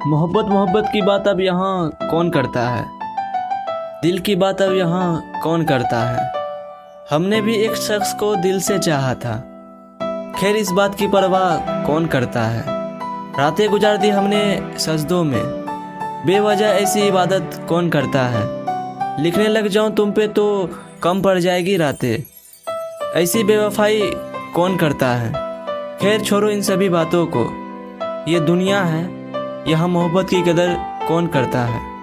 मोहब्बत मोहब्बत की बात अब यहाँ कौन करता है, दिल की बात अब यहाँ कौन करता है। हमने भी एक शख्स को दिल से चाहा था, खैर इस बात की परवाह कौन करता है। रातें गुजार दी हमने सजदों में, बेवजह ऐसी इबादत कौन करता है। लिखने लग जाऊं तुम पे तो कम पड़ जाएगी रातें, ऐसी बेवफाई कौन करता है। खैर छोड़ो इन सभी बातों को, ये दुनिया है, यहाँ मोहब्बत की कदर कौन करता है।